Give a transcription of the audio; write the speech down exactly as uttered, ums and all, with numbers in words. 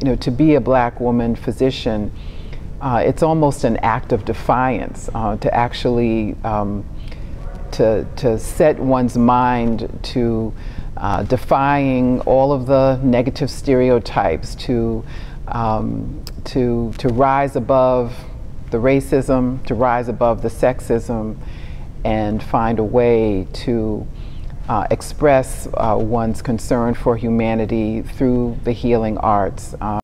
you know, to be a black woman physician, uh, it's almost an act of defiance uh, to actually um, to, to set one's mind to uh, defying all of the negative stereotypes, to, um, to, to rise above the racism, to rise above the sexism, and find a way to uh, express uh, one's concern for humanity through the healing arts. Um,